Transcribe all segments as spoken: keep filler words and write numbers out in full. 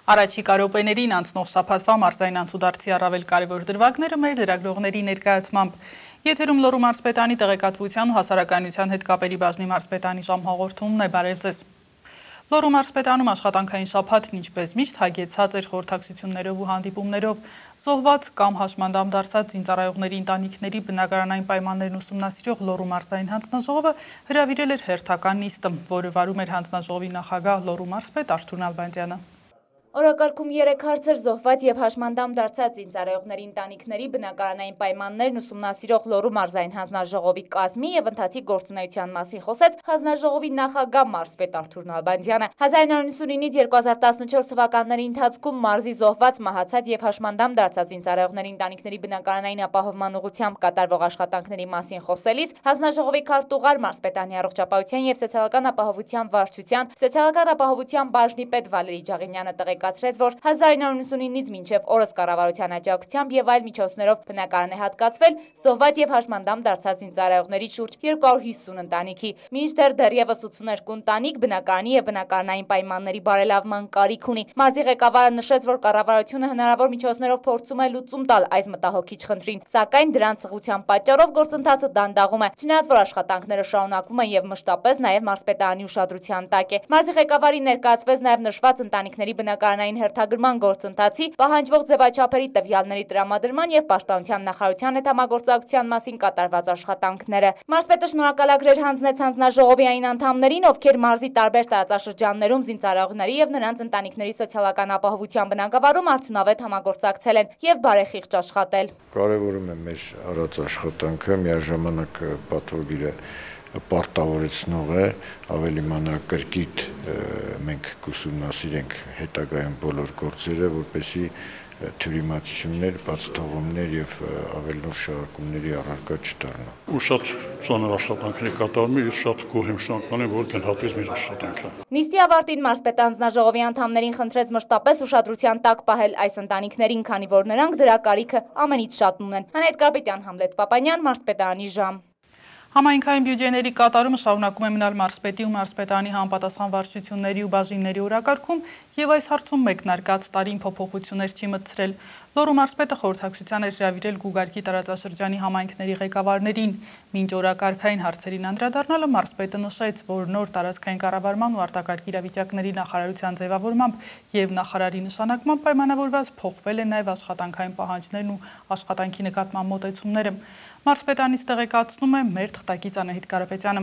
Առաջիկա րոպեներին անցնող շաբաթվա մարզային անցուդարձի առավել կարևոր դրվագները մեր լրագրողների ներկայացմամբ։ Եթերում Լոռու մարզպետանի տեղեկատվության ու հասարակայնության հետ կապերի բաժնի մարզպետանի ժամհաղորդումն է, բարև ձեզ։ Լոռու մարզպետանում աշխատանքային շաբաթն ինչպես միշտ հագեցած էր խորհրդակցություններով ու հանդիպումներով, զոհված կամ հաշմանդամ դարձած զինծառայողների ընտանիքների բնակարանային պայմաններն ուսումնասիրող Լոռու մարզային հանձնաժողովը հրավիրել էր հերթական նիստը, որը վարում էր հանձնաժողովի նախագահ Լոռու մարզպետ Արթուր Նալբանդյանը։ Օրակարգում երեք հարցեր զոհված եւ հաշմանդամ դարձած զինծառայողների ընտանիքների բնակարանային պայմաններն ուսումնասիրող Լոռու մարզային հանձնաժողովի կազմի եւ ընթացիկ գործունեության մասին խոսեց հանձնաժողովի նախագահ մարզպետ Արթուր Նալբանդյանը։ հազար նորը նվաթից երկու հազար տասնչորս թվականների ընթացքում մարզի զոհված, մահացած եւ հաշմանդամ դարձած զինծառայողների ընտանիքների բնակարանային ապահովման ուղղությամբ կատարվող աշխատանքների մասին խոսելիս հանձնաժողովի քարտուղար մարզպետանի առողջապահության եւ սոցիալական ապահովության վարչության սոցիալական ապահովության բաժնի պետ Վալերի Ջաղինյանը տեղեկացրեց, որ հազար նորը նվաթից մինչև օրս կառավարության աջակցությամբ եւ այլ միջոցներով բնակարան է հատկացվել զոհված եւ հաշմանդամ դարձած զինծառայողների շուրջ երկու հարյուր հիսուն ընտանիքի։ Մինչդեռ դեռևս ութսուներկու ընտանիք բնակարանի եւ բնակարանային պայմանների բարելավման կարիք ունի։ Մարզի ղեկավարը նշեց, որ կառավարությունը հնարավոր միջոցներով փորձում է լուծում տալ այս մտահոգիչ խնդրին, սակայն դրանց սղության պատճառով գործընթացը դանդաղում է։ Չնայած որ աշխատանքները շարունակվում են եւ մշտապես նաեւ մարզպետարանի ուշադրության տակ է։ Մարզի ղեկավարին ներկայացվեց նաեւ նշված ընտանիքների բնակարանային հերթագրման գործընթացի, պահանջվող ձևաչափերի տվյալների տրամադրման եւ պաշտպանության նախարարության հետ համագործակցության մասին կատարված աշխատանքները։ Մարզպետը շնորհակալագրեր հանձնեց հանձնաժողովի այն անդամներին, ովքեր մարզի տարբեր տարածաշրջաններում զինծառայողների եւ նրանց ընտանիքների սոցիալական ապահովության բնագավառում արդյունավետ համագործակցել են եւ բարեխիղճ աշխատել։ Կարևորում է մեր արած աշխատանքը, միաժամանակ պատվոգիրը պարտավորեցնող է, ավելի մանրակրկիտ մենք կուսումնասիրենք հետագայում բոլոր գործերը, որպեսզի թյուրիմացություններ, բացթողումներ եւ ավելնոր շարժումների առարկա չդառնա։ Ու շատ ծանր աշխատանքներ կատարվում է, շատ գոհ եմ շնորհակալ որ գնահատեց մեր աշխատանքը։ Նիստի ավարտին մարզպետը հանձնաժողովի անդամներին խնդրեց մշտապես ուշադրության տակ պահել այս ընտանիքներին, քանի որ նրանք դրա կարիքը ամենից շատն ունեն։ Անետ Կարպետյան, Համլետ Պապանյան, մարզպետարանի ժամ։ Համայնքային բյուջեների կատարումը շարունակում է մնալ մարզպետի ու մարզպետարանի համապատասխան վարչությունների ու բաժինների օրակարգում եւ այս հարցում մեկնարկած տարին փոփոխություններ չի մտցրել։ Լոռու մարզպետը խորհրդակցության էր հրավիրել Գուգարկի տարածաշրջանի համայնքների ղեկավարներին։ Մինչ օրակարգային հարցերին անդրադառնալը մարզպետը նշեց, որ նոր տարածքային կառավարման ու արտակարգ իրավիճակների նախարարության ձևավորմամբ եւ նախարարի նշանակմամբ պայմանավորված փոխվել են նաեւ աշխատանքային պահանջներն ու աշխատանքի նկատմամբ մոտեցումները։ Մարզպետանից տեղեկացնում է մեր թղթակից Անահիտ Կարապետյանը։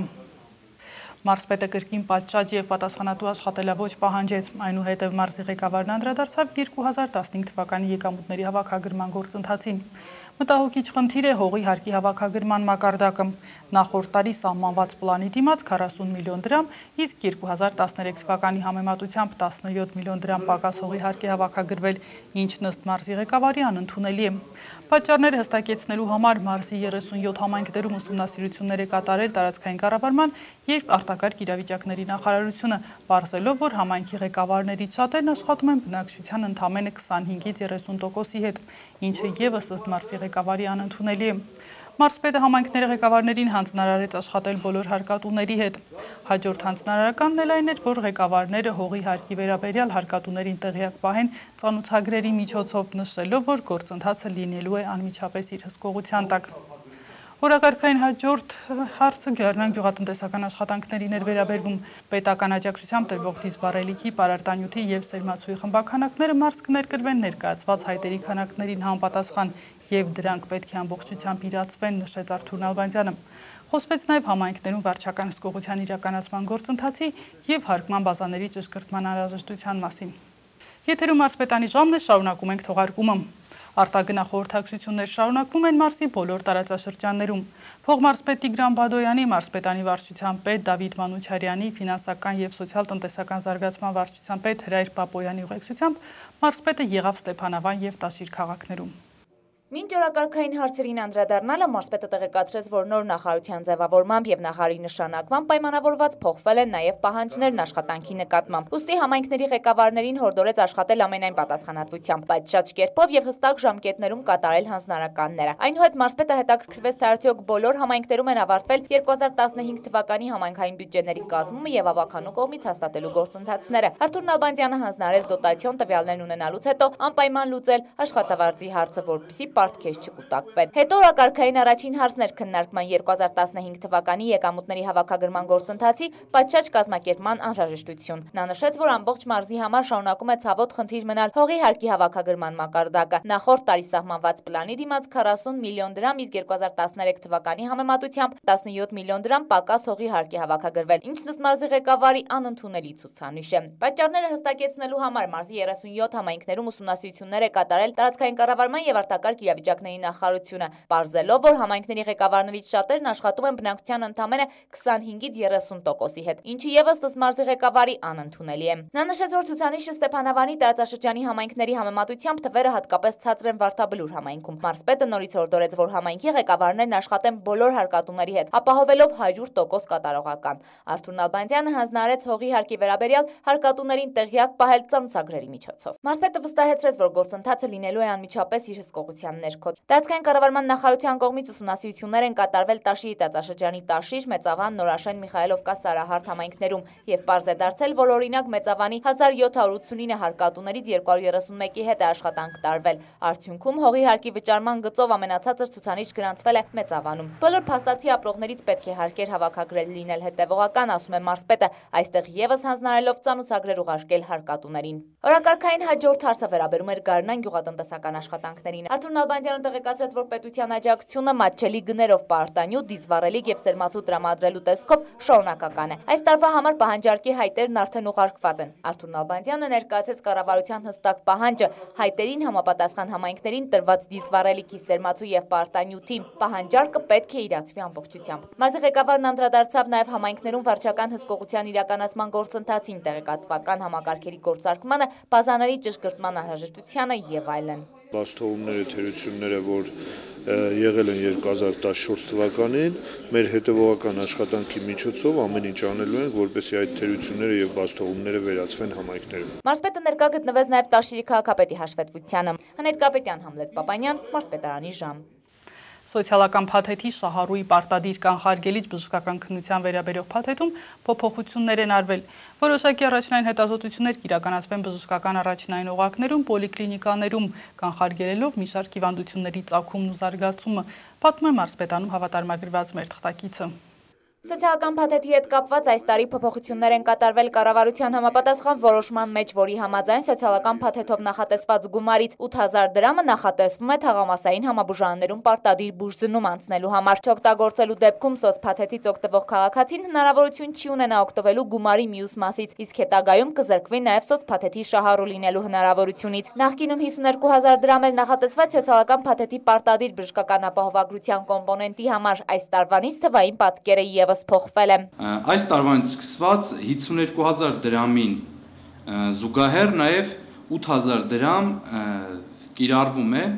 Մարզպետը կրկին պատշաճ եւ պատասխանատու աշխատելավոճ պահանջեց, այնուհետև մարզի ղեկավարն անդրադարձավ երկու հազար տասնհինգ թվականի եկամուտների հավաքագրման գործընթացին։ Մտահոգիչ խնդիր է հողի հարկի հավաքագրման մակարդակը։ Նախորդ տարի սահմանված պլանի դիմաց քառասուն միլիոն դրամ, իսկ երկու հազար տասներեք թվականի համեմատությամբ տասնյոթ միլիոն դրամ պակաս հողի հարկ է հավաքագրվել, ինչն ըստ մարզի ղեկավարի անընդունելի է։ Պատճառները հստակեցնելու համար մարզի երեսունյոթ համայնքներում ուսումնասիրություններ է կատարել տարածքային կառավարման եւ արտակարգ իրավիճակների նախարարությունը, պարզելով, որ համայնքի ղեկավարներից շատերն աշխատում են բնակչության ընդամենը քսանհինգից երեսուն տոկոսի հետ, ինչը եւս ըստ մարզի ղեկավարի անընդունելի է։ Մարզպետը համայնքների ղեկավարներին հանձնարարեց աշխատել բոլոր հարկատուների հետ։ Հաջորդ հանձնարարականն էլ այն էր, որ ղեկավարները հողի հարկի վերաբերյալ հարկատուներին տեղյակ պահեն ծանոթագրերի միջոցով, նշելով, որ գործընթացը լինելու է անմիջապես իր հսկողության տակ։ Օրակարգային հաջորդ հարցը Գյուղարնան գյուղատնտեսական աշխատանքներին էր վերաբերվում։ Պետական աջակցությամբ տրվող դիզբառելիքի, պարարտանյութի եւ սերմացուի խմբաքանակները մարզ կներկրվեն ներկայացված հայտերի քանակներին համապատասխան եւ դրանք պետք է ամբողջությամբ իրացվեն, նշեց Արթուր Նալբանդյանը։ Խոսվեց նաեւ համայնքներում վարչական հսկողության իրականացման գործընթացի եւ հարկման բազաների ճշգրտման անհրաժեշտության մասին։ Եթերում մարզպետանի ժամն է, շարունակում ենք թողարկումը։ Արտագնախորհրդակցություններ շարունակվում են մարզի բոլոր տարածաշրջաններում։ Փողմարզպետ Տիգրան Բադոյանի, մարզպետանի վարչության պետ Դավիթ Մանուչարյանի, ֆինանսական եւ սոցիալ-տնտեսական զարգացման վարչության պետ Հրայր Պապոյանի ուղեկցությամբ մարզպետը եղավ Ստեփանավան եւ Տաշիր քաղաքներում։ Մինչ օրակարգային հարցերին անդրադառնալը մարզպետը տեղեկացրեց, որ նոր նախարարության ձևավորմամբ եւ նախարարի նշանակմամբ պայմանավորված փոխվել են նաեւ պահանջներն աշխատանքի նկատմամբ։ Ուստի համայնքների ղեկավարներին հորդորեց աշխատել ամենայն պատասխանատվությամբ, պատշաճ կերպով եւ հստակ ժամկետներում կատարել հանձնարարականները։ Այնուհետ մարզպետը հետաքրքրվեց, թե արդյոք բոլոր համայնքներում են ավարտվել երկու հազար տասնհինգ թվականի համայնքային բյուջեների կազմումը եւ ավականու կողմից հաստատելու գործընթացները։ Արթուր Նալբանդյանը հանձնարարեց դոտացիոն տվյալներն ունենալուց հետո անպայման լուծել աշխատավարձի հարցը, որպեսզի պարտքեր չկուտակվեն։ Հետո օրակարգային առաջին հարցներ քննարկման երկու հազար տասնհինգ թվականի եկամուտների հավաքագրման գործընթացի պատշաճ կազմակերպման անհրաժեշտություն։ Նա նշեց, որ ամբողջ մարզի համար շարունակում է ցավոտ խնդիր մնալ հողի հարկի հավաքագրման մակարդակը։ Նախորդ տարի սահմանված պլանի դիմաց քառասուն միլիոն դրամ, իսկ երկու հազար տասներեք թվականի համեմատությամբ տասնյոթ միլիոն դրամ պակաս հողի հարկի հավաքագրվել, ինչն ըստ մարզի ղեկավարի անընդունելի ցուցանիշ է։ Պատճառները հստակեցնելու համար մարզի երեսունյոթ համայնքներում ուսումնասիրություններ է կատարել տարածքային կառավարման եւ արտակարգ իրավիճակների նախարարությունը, պարզելով, որ համայնքների ղեկավարներից շատերն աշխատում են բնակչության ընդամենը քսանհինգից երեսուն տոկոսի հետ, ինչը եւս ըստ մարզի ղեկավարի անընդունելի է։ Նա նշեց, որ ցուցանիշը Ստեփանավանի տարածաշրջանի համայնքների համեմատությամբ թվերը հատկապես ցածր են Վարդաբլուր համայնքում։ Մարզպետը նորից հորդորեց, որ համայնքի ղեկավարներն աշխատեն բոլոր հարկատուների հետ, ապահովելով հարյուր տոկոս կատարողական։ Արթուր Նալբանդյանը հանձնարարեց հողի հարկի վերաբերյալ հարկատուներին տեղյակ պահել ծանուցագրերի միջոցով։ Մարզպետը վստահեցրեց, որ գործընթացը լինելու է անմիջապես իր հսկողության ներքո։ Տարածքային կառավարման նախարարության կողմից ուսումնասիրություններ են կատարվել Տաշիրի տարածաշրջանի Տաշիր, Մեծավան, Նորաշեն, Միխայելովկա, Սարահարթ համայնքներում եւ պարզ է դարձել, որ օրինակ Մեծավանի հազար յոթ հարյուր ութսունինը հարկատուներից երկու հարյուր երեսունմեկի հետ է աշխատանք տարվել։ Արդյունքում հողի հարկի վճարման գծով ամենացածր ցուցանիշ գրանցվել է Մեծավանում։ Բոլոր փաստացի ապրողներից պետք է հարկեր հավաքագրել լինել հետևողական, ասում է մարզպետը, այստեղ եւս հանձնարարելով ծանուցագրեր ուղարկել հարկատուներին։ Օրակարգային հաջորդ հարցը վերաբերում էր Գարնան գյուղատնտեսական աշխատանքներին։ Արթուր Նալբանդյանը տեղեկացրեց, որ պետության աջակցությունը մատչելի գներով պարտանյութ, դիզվառելիք եւ սերմացու տրամադրելու տեսքով շարունակական է։ Այս տարվա համար պահանջարկի հայտերն արդեն ուղարկված են։ Արթուր Նալբանդյանը ներկայացրեց կառավարության հստակ պահանջը հայտերին համապատասխան համայնքներին տրված դիզվառելիքի, սերմացու եւ պարտանյութի պահանջարկը պետք է իրացվի ամբողջությամբ։ Մարզի ղեկավարն անդրադարձավ նաեւ համայնքներում վարչական հսկողության իրականացման գործընթացին, տեղեկատվական համակարգերի գործարկմանը, բազաների ճշգրտման անհրաժեշտությանը եւ այլն։ Բաստողումները, թերությունները, որ եղել են երկու հազար տասնչորս թվականին, մեր հետևողական աշխատանքի միջոցով ամեն ինչ անելու ենք, որպեսզի այդ թերությունները եւ բաստողումները վերացվեն համայնքներում։ Մարզպետը ներկա գտնվեց նաեւ Տաշիրի քաղաքապետի հաշվետվությանը։ Հնետ Կարպետյան, Համլետ Պապանյան, Մարզպետարանի ժամ։ Սոցիալական փաթեթի Շահառուի պարտադիր կանխարգելիչ բժշկական քննության վերաբերող փաթեթում փոփոխություններ են արվել։ Որոշակի առաջնային հետազոտություններ կիրականացվեն բժշկական առաջնային օղակներում, պոլիկլինիկաներում, կանխարգելելով մի շարք հիվանդությունների ծագումն ու զարգացումը, պատմում է Մարզպետանում հավատարմագրված մեր թղթակիցը։ Սոցիալական փաթեթի հետ կապված այս տարի փոփոխություններ են կատարվել կառավարության համապատասխան որոշման մեջ, որի համաձայն սոցիալական փաթեթով նախատեսված գումարից ութ հազար դրամը նախատեսվում է թաղամասային համաբուժաներում պարտադիր բուժզննում անցնելու համար։ Չօգտագործելու դեպքում սոցփաթեթից օգտվող քաղաքացին հնարավորություն չի ունենա օգտվելու գումարի մյուս մասից, իսկ հետագայում կզրկվի նաև սոցփաթեթի շահառու լինելու հնարավորությունից։ Նախկինում հիսուներկու հազար դրամ էր նախատեսված սոցիալական փաթեթի պարտադիր բժշկական ապահովագրության կոմպոնենտի համար, այս տարվանից թվային պատկերը ևս փոխվել է։ Այս տարվանից սկսված հիսուներկու հազար դրամին զուգահեռ նաև ութ հազար դրամ կիրառվում է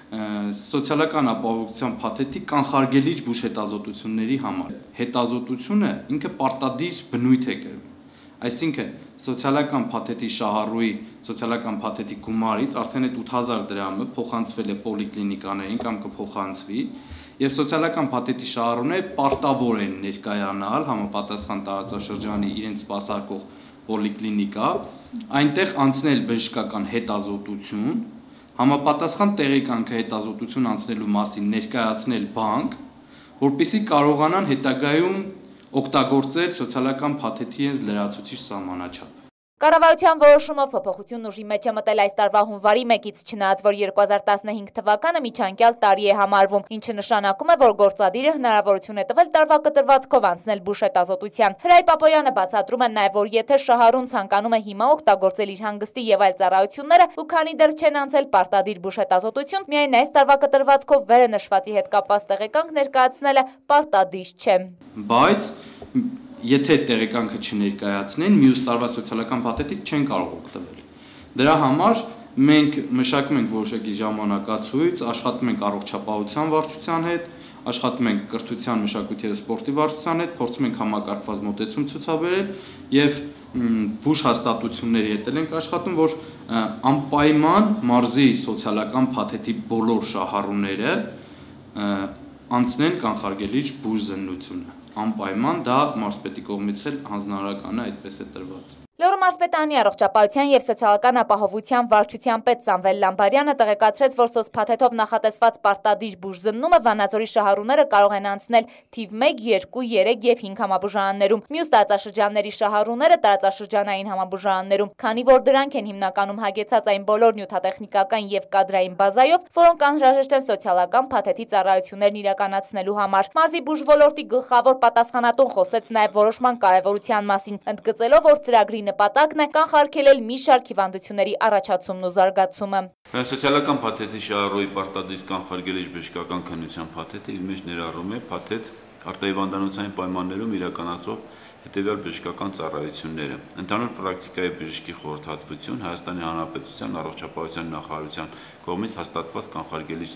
սոցիալական ապահովության փաթեթի կանխարգելիչ բուժհետազոտությունների համար։ Հետազոտությունը ինքը պարտադիր բնույթ է կրում։ Այսինքն սոցիալական փաթեթի շահառուի սոցիալական փաթեթի գումարից արդեն այդ ութ հազար դրամը փոխանցվել է պոլիկլինիկաներին կամ կփոխանցվի, եւ սոցիալական փաթեթի շահառուները պարտավոր են ներկայանալ համապատասխան տարածաշրջանի իրենց սպասարկող պոլիկլինիկա, այնտեղ անցնել բժշկական հետազոտություն, համապատասխան տեղեկանքը հետազոտություն անցնելու մասին ներկայացնել բանկ, որպեսզի կարողանան հետագայում օգտագործել սոցիալական փաթեթի հենց լրացուցիչ սահմանաչափ։ Կառավարության որոշումով փոփոխությունն ուժի մեջ է մտել այս տարվա հունվարի մեկից, չնայած որ երկու հազար տասնհինգ թվականը միջանկյալ տարի է համարվում, ինչը նշանակում է, որ գործադիրը հնարավորություն է տվել տարվա կտրվածքով անցնել բուժհետազոտության։ Հրայ Պապոյանը բացատրում է նաև, որ եթե շահառուն ցանկանում է հիմա օգտագործել իր հանգստի եւ այլ ծառայությունները, ու քանի դեռ չեն անցել պարտադիր բուժհետազոտություն, միայն այս տարվա կտրվածքով վերը նշվածի հետ կապված տեղեկանք ներկայացնելը պարտադիր չէ։ Բայց եթե տեղեկանքը չներկայացնեն, մյուս տարվա սոցիալական փաթեթից չեն կարող օգտվել։ Դրա համար մենք մշակում ենք որոշակի ժամանակացույց, աշխատում ենք առողջապահության վարչության հետ, աշխատում ենք կրթության, մշակույթի և սպորտի վարչության հետ, փորձում ենք համակարգված մոտեցում ցուցաբերել եւ բուժ հաստատությունների հետ ենք աշխատում, որ անպայման մարզի սոցիալական փաթեթի բոլոր շահառուները անցնեն կանխարգելիչ բուժզննությունը։ Անպայման դա մարզպետի կողմից էլ հանձնարարական է, այդպես է տրված։ Լոռու մարզպետանի առողջապահության և սոցիալական ապահովության վարչության պետ Սամվել Լամբարյանը տեղեկացրեց, որ սոցփաթեթով նախատեսված պարտադիր բուժզննումը Վանաձորի շահառուները կարող են անցնել թիվ մեկ, երկու, երեք և հինգ համաբուժարաններում, մյուս տարածաշրջանների շահառուները տարածաշրջանային համաբուժարաններում, քանի որ դրանք են հիմնականում հագեցած այն բոլոր նյութատեխնիկական և կադրային բազայով, որոնք անհրաժեշտ են սոցիալական փաթեթի ծառայություններն իրականացնելու համար։ Մարզի բուժոլորտի գլխավոր պատասխանատուն խոսեց նաև որոշման կարևորության մասին, ընդգծելով, որ ծրագրի նպատակն է կանխարգելել մի շարք հիվանդությունների առաջացումն ու զարգացումը։ Սոցիալական փաթեթի շահառուի պարտադիր կանխարգելիչ բժշկական քննության փաթեթը իր մեջ ներառում է փաթեթ արտահիվանդանոցային պայմաններում իրականացվող հետևյալ բժշկական ծառայությունները։ Ընդհանուր պրակտիկայի բժշկի խորհրդատվություն Հայաստանի Հանրապետության առողջապահության նախարարության կողմից հաստատված կանխարգելիչ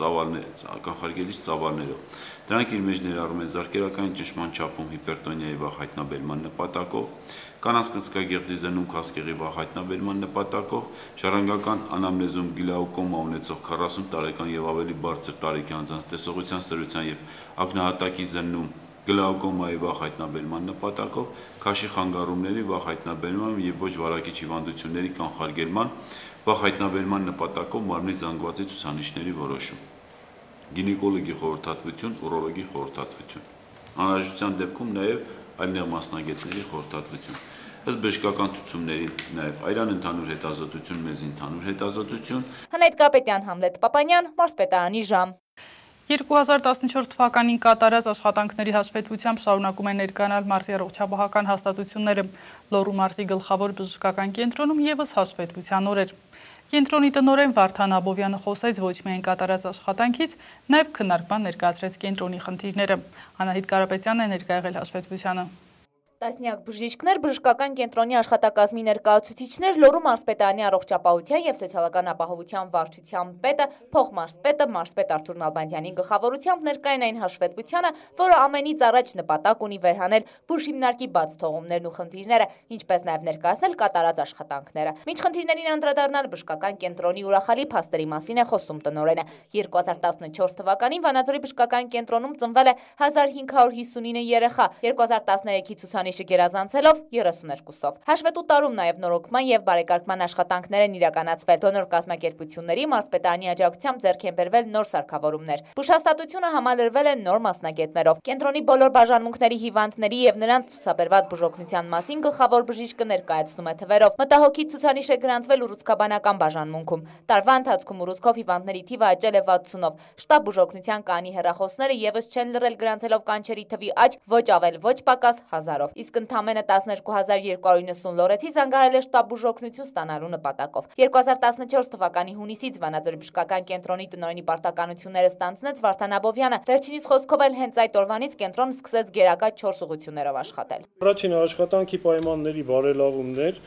կանխարգելիչ ծավալներով։ Դրանք իր մեջ ներառում են զարկերակային ճնշման չափում հիպերտոնիայի վաղ հայտնաբերման նպատակով, կանանց կծկագեղձի զննում քաղցկեղի վաղ հայտնաբերման նպատակով, ժառանգական անամնեզում գլաուկոմա ունեցող քառասուն տարեկան եւ ավելի բարձր տարիքի անձանց տեսողության սրության եւ ակնահատակի զննում գլաուկոմայի վաղ հայտնաբերման նպատակով, քաշի խանգարումների վաղ հայտնաբերման եւ ոչ վարակիչ հիվանդությունների կանխարգելման վաղ հայտնաբերման նպատակով մարմնի զանգվածի ցուցանիշների որոշում, գինեկոլոգի խորհրդատվություն, ուրոլոգի խորհրդատվություն, անհրաժեշտության դեպքում նաեւ այլ մասնագետների խորհրդատվություն, ըստ բժշկական ցուցումների նաեւ այրան ընդհանուր հետազոտություն, մեզ ընդհանուր հետազոտություն։ Հնայտ Կարապետյան, Համլետ Պապանյան, մարզպետարանի ժամ։ երկու հազար տասնչորս թվականին կատարած աշխատանքների հաշվետվությամբ շարունակում են ներկայանալ մարզի առողջապահական հաստատությունները։ Լոռու մարզի գլխավոր բժշկական կենտրոնում ևս հաշվետվության օր էր։ Կենտրոնի տնօրեն Վարդան Աբովյանը խոսեց ոչ միայն կատարած աշխատանքից, նաև քննարկման ներկայացրեց կենտրոնի խնդիրները։ Անահիտ Կարապետյանն է ներկա եղել հաշվետվությանը։ Տասնյակ բժիշկներ, բժշկական կենտրոնի աշխատակազմի ներկայացուցիչներ, Լոռու մարզպետարանի առողջապահության և սոցիալական ապահովության վարչության պետը, փոխմարզպետը, մարզպետ Արթուր Նալբանդյանի գլխավորությամբ ներկա են այն հաշվետվությանը, որը ամենից առաջ նպատակ ունի վերհանել բուժ հիմնարկի բաց թողումներն ու խնդիրները, ինչպես նաև ներկայացնել կատարած աշխատանքները։ Մինչ խնդիրներին անդրադառնալ բժշկական կենտրոնի ուրախալի փաստերի մասին է խոսում տնօրենը։ երկու հազար տասնչորս թվականին Վանաձորի բժշկական կենտրոնում ծնվել է հազար հինգ հարյուր հիսունինը երեխա, երկու հազար տասներեքի ցուցանիշը գերազանցելով երեսուներկուսով։ Հաշվետու տարում նաև նորոգման և բարեկարգման աշխատանքներ են իրականացվել։ Դոնոր կազմակերպությունների մարզպետարանի աջակցությամբ ձեռք են բերվել նոր սարքավորումներ։ Բուժհաստատությունը համալրվել է նոր մասնագետներով։ Կենտրոնի բոլոր բաժանմունքների հիվանդների և նրանց ցուցաբերված բուժօգնության մասին գլխավոր բժիշկը ներկայացնում է թվերով։ Մտահոգիչ ցուցանիշ է գրանցվել ուռուցքաբանական բաժանմունքում։ Տարվա ընթացքում ուռուցքով հիվանդների թիվը աճել է վաթսունով։ Շտաբ բուժօգնության կայանի հեռախոսները ևս չեն լռել գրանցելով կանչերի թվի աճ ոչ ավել ոչ պակաս հազարով։ Իսկ ընդամենը տասներկու հազար երկու հարյուր նվսուն լորեցի զանգահարել է շտաբ բուժօգնություն ստանալու նպատակով։ երկու հազար տասնչորս թվականի հունիսից Վանաձորի բժշկական կենտրոնի տնօրենի պարտականությունները ստանձնեց Վարդան Աբովյանը։ Վերջինիս խոսքով էլ հենց այդ օրվանից կենտրոնը սկսեց գերակա չորս ուղղություններով աշխատել։ Առաջին աշխատանքի պայմանների բարելավումներ,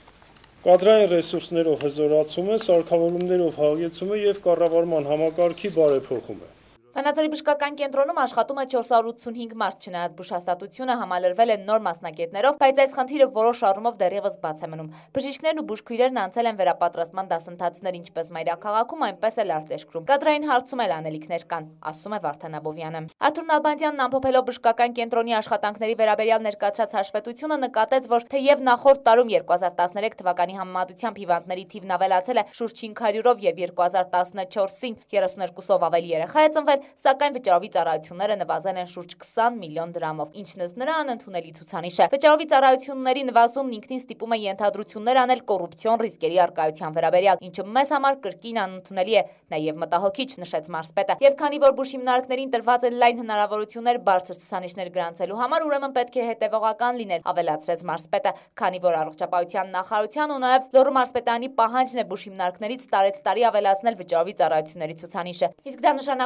կադրային ռեսուրսներով հզորացումը, սարքավորումներով հագեցումը եւ կառավարման համակարգի բարեփոխումը։ Վանաձորի բժշկական կենտրոնում աշխատում է չորս հարյուր ութսունհինգ մարդ, չնայած բուժհաստատությունը համալրվել է նոր մասնագետներով, բայց այս խնդիրը որոշ առումով դեռևս բաց է մնում։ Բժիշկներն ու բուժքույրերն անցել են վերապատրաստման դասընթացներ ինչպես մայրաքաղաքում, այնպես էլ արտերկրում։ Կադրային հարցում էլ անելիքներ կան, ասում է Վարդան Աբովյանը։ Արթուր Նալբանդյանն ամփոփելով բժշկական կենտրոնի աշխատանքների վերաբերյալ ներկայացրած հաշվետվությունը նկատեց, որ թեև նախորդ տարում երկու հազար տասներեք թվականի համեմատությամբ հիվանդների թիվն ավելացել է շուրջ հինգ հարյուրով եւ երկու հազար տասնչորսին երեսուներկուսով ավելի երեխա է ծնվել, սակայն վճարովի ծառայությունները նվազել են շուրջ քսան միլիոն դրամով, ինչն ըստ նրա անընդունելի ցուցանիշ է։ Վճարովի ծառայությունների նվազումն ինքնին ստիպում է ենթադրություններ անել կոռուպցիոն ռիսկերի առկայության վերաբերյալ, ինչը մեզ համար կրկին անընդունելի է, նաև մտահոգիչ, նշեց մարզպետը։ Եվ քանի որ բուժ հիմնարկներին տրված են լայն հնարավորություններ բարձր ցուցանիշներ գրանցելու համար, ուրեմն պետք է հետևողական լինել, ավելացրեց մարզպետը, քանի որ առողջապահության նախարարության ու նաև Լոռու մարզպետարանի պահանջն է բուժ հիմնարկներից տարեց տարի ավելացնել վճարովի ծառայությունների ցուցանիշը։ Իսկ դա նշանակում է բուժ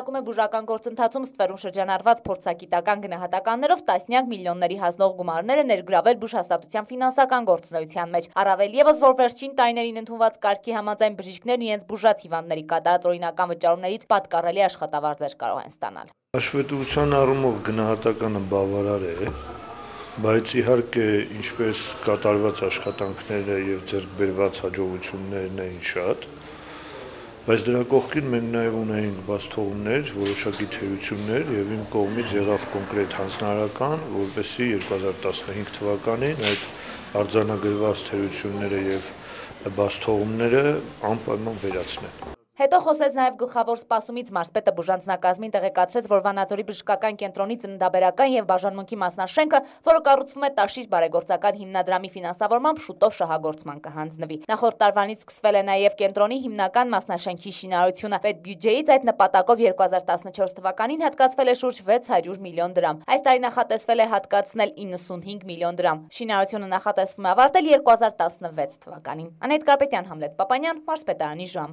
շրջակայական գործընթացում ստվերուն շրջանառված փորձագիտական գնահատականներով տասնյակ միլիոնների հասնող գումարները ներգրավել բուժհաստատության ֆինանսական գործունեության մեջ։ Առավել ևս, որ վերջին տարիներին ընդունված կարգի համաձայն բժիշկներն իրենց բուժած հիվանդների կատարած օրինական վճարումներից պատկառելի աշխատավարձեր կարող են ստանալ։ Հաշվետվության առումով գնահատականը բավարար է, բայց իհարկե ինչպես կատարված աշխատանքները եւ ձեռք բերված հաջողություններն էին շատ, բայց դրա կողքին մենք նաեւ ունեինք բացթողումներ, որոշակի թերություններ եւ իմ կողմից եղավ կոնկրետ հանձնարարական, որպեսզի երկու հազար տասնհինգ թվականին այդ արձանագրված թերությունները եւ բացթողումները անպայման վերացնեն։ Հետո խոսեց նաև գլխավոր սպասումից մարզպետը բուժանձնակազմին տեղեկացրեց, որ Վանաձորի բժշկական կենտրոնի ծննդաբերական եւ բաժանմունքի մասնաշենքը, որը կառուցվում է Տաշիր բարեգործական հիմնադրամի ֆինանսավորմամբ, շուտով շահագործման կհանձնվի։ Նախորդ տարվանից սկսվել է նաև կենտրոնի հիմնական մասնաշենքի շինարարությունը։ Պետբյուջեից այդ նպատակով երկու հազար տասնչորս թվականին հատկացվել է շուրջ վեց հարյուր միլիոն դրամ։ Այս տարի նախատեսվել է հատկացնել իննսունհինգ միլիոն դրամ։ Շինարարությունը նախատեսվում է ավարտել երկու հազար տասնվեց թվականին։ Անետ Կարպետյան, Համլետ Պապանյան, Մարզպետարանի ժամ։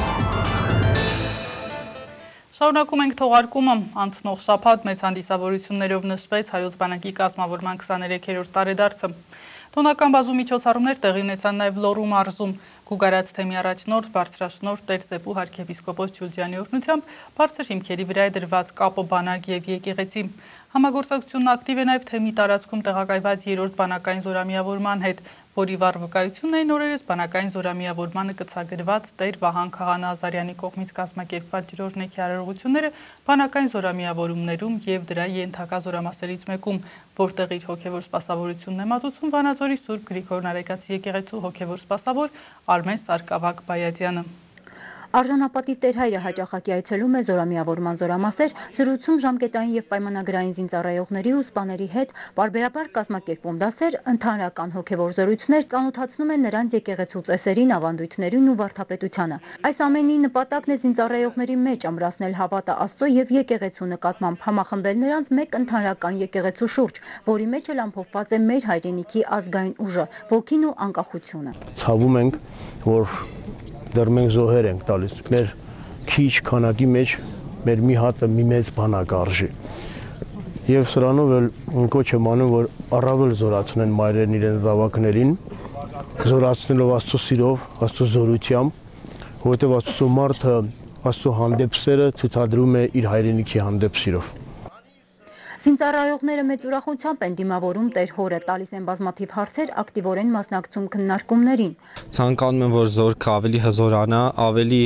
Շարունակում ենք թողարկումը, անցնող շաբաթ մեծ հանդիսավորություններով նշվեց Հայոց բանակի կազմավորման քսաներեքերորդ տարեդարձը։ Տոնական բազում միջոցառումներ տեղի ունեցան նաև Լոռու մարզում։ Գուգարաց թեմի առաջնորդ բարձրաշնորհ Տեր Սեփու arczepiskopos Ջուլիանի օրհնությամբ բարձր հիմքերի վրա է դրված կապը բանակ եւ եկեղեցի։ Համագործակցությունն ակտիվ է նաև թեմի տարածքում տեղակայված երրորդ բանակային զորամիավորման հետ, որի վառ վկայությունն էին օրերս բանակային զորամիավորմանը կցագրված Տեր Վահան Քահանա-Ազարյանի կողմից կազմակերպված ջրօրհնեքի արարողությունները բանակային զորամիավորումներում եւ դրա ենթակա զորամասերից մեկում, որտեղ իր հոգեվոր սպասավորությունն է մատուցում Վանաձորի Սուրբ Գրիգոր Նարեկացի եկեղեցու հոգեվոր սպասավոր Արմեն Սարգսակ Բայատյանը։ Արժանապատիվ Տերհայրը հաճախակի այցելում է զորամիավորման զորամասեր, զրուցում ժամկետային եւ պայմանագրային զինծառայողների ու սպաների հետ, բարբերաբար կազմակերպում դասեր, ընդհանրական հոգեվոր զրույցներ, ծանոթացնում է նրանց եկեղեցու ծեսերին, ավանդույթներին ու վարդապետությանը։ Այս ամենի նպատակն է զինծառայողների մեջ ամրացնել հավատը Աստծո եւ եկեղեցու նկատմամբ, համախմբել նրանց մեկ ընդհանրական եկեղեցու շուրջ, որի մեջ էլ ամփոփված է մեր հայրենիքի ազգային ուժը, ոգին ու անկախությունը։ Ցավում ենք, որ դեռ մենք զոհեր ենք տալիս, մեր քիչ քանակի մեջ մեր մի հատը մի մեծ բանակ արժի։ Եվ սրանով էլ կոչ եմ անում, որ առավել զորացնեն մայրերն իրենց զավակներին, զորացնելով Աստծո սիրով, Աստծո զորությամբ, որովհետև Աստծո մարդը Աստծո հանդեպ սերը ցույցադրում է իր հայրենիքի հանդեպ սիրով։ Զինծառայողները մեծ ուրախությամբ են դիմավորում Տեր հորը, տալիս են բազմաթիվ հարցեր, ակտիվորեն մասնակցում քննարկումներին։ Ցանկանում եմ, որ զորքը ավելի հզորանա, ավելի